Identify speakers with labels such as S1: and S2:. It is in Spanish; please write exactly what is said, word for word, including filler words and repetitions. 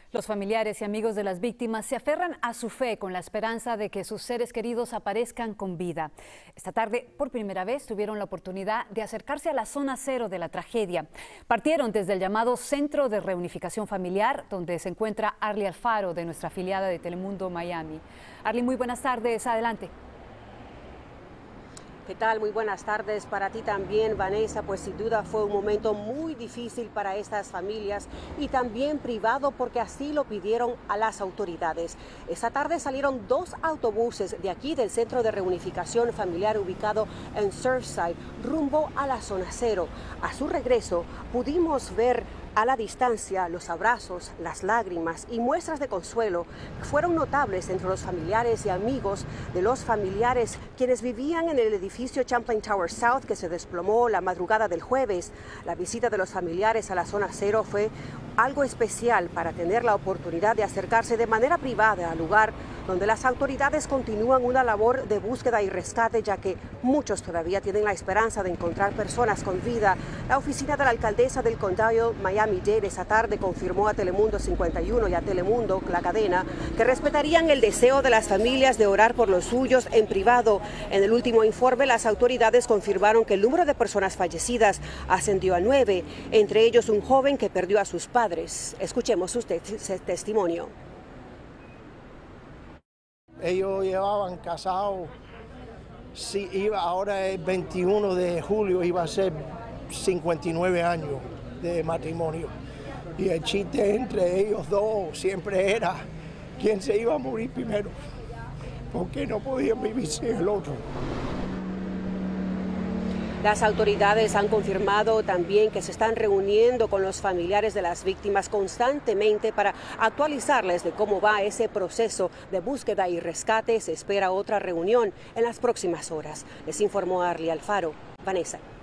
S1: Los familiares y amigos de las víctimas se aferran a su fe con la esperanza de que sus seres queridos aparezcan con vida. Esta tarde, por primera vez, tuvieron la oportunidad de acercarse a la zona cero de la tragedia. Partieron desde el llamado Centro de Reunificación Familiar, donde se encuentra Arly Alfaro, de nuestra afiliada de Telemundo Miami. Arly, muy buenas tardes. Adelante.
S2: ¿Qué tal? Muy buenas tardes para ti también, Vanessa. Pues sin duda fue un momento muy difícil para estas familias y también privado porque así lo pidieron a las autoridades. Esta tarde salieron dos autobuses de aquí del Centro de Reunificación Familiar ubicado en Surfside rumbo a la zona cero. A su regreso pudimos ver a la distancia los abrazos, las lágrimas y muestras de consuelo fueron notables entre los familiares y amigos de los familiares quienes vivían en el edificio Champlain Tower South que se desplomó la madrugada del jueves. La visita de los familiares a la zona cero fue algo especial para tener la oportunidad de acercarse de manera privada al lugar donde las autoridades continúan una labor de búsqueda y rescate, ya que muchos todavía tienen la esperanza de encontrar personas con vida. La oficina de la alcaldesa del condado Miami-Dade esa tarde confirmó a Telemundo cincuenta y uno y a Telemundo, la cadena, que respetarían el deseo de las familias de orar por los suyos en privado. En el último informe, las autoridades confirmaron que el número de personas fallecidas ascendió a nueve, entre ellos un joven que perdió a sus padres. Escuchemos su te testimonio.
S3: Ellos llevaban casados, sí, iba, ahora es veintiuno de julio, iba a ser cincuenta y nueve años de matrimonio. Y el chiste entre ellos dos siempre era quién se iba a morir primero, porque no podían vivir sin el otro.
S2: Las autoridades han confirmado también que se están reuniendo con los familiares de las víctimas constantemente para actualizarles de cómo va ese proceso de búsqueda y rescate. Se espera otra reunión en las próximas horas. Les informó Arly Alfaro. Vanessa.